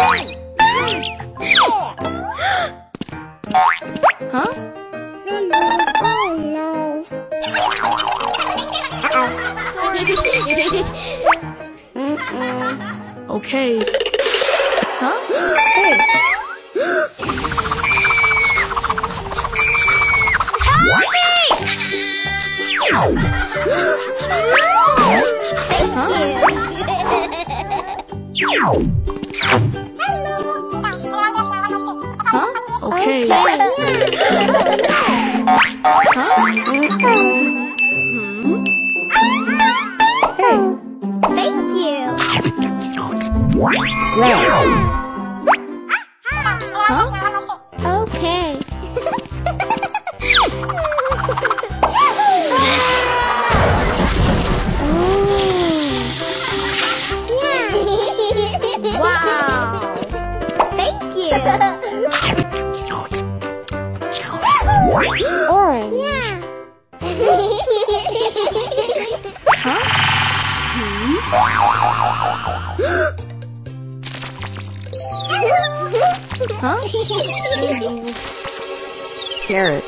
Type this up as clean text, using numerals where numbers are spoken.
Huh? Hello. Oh no. Okay. Huh? Hey. Thank you. Huh? Okay. Okay. Huh? Hey. Thank you. Huh? Okay. Wow. Thank you. Orange. Yeah. Huh? Huh? Carrot.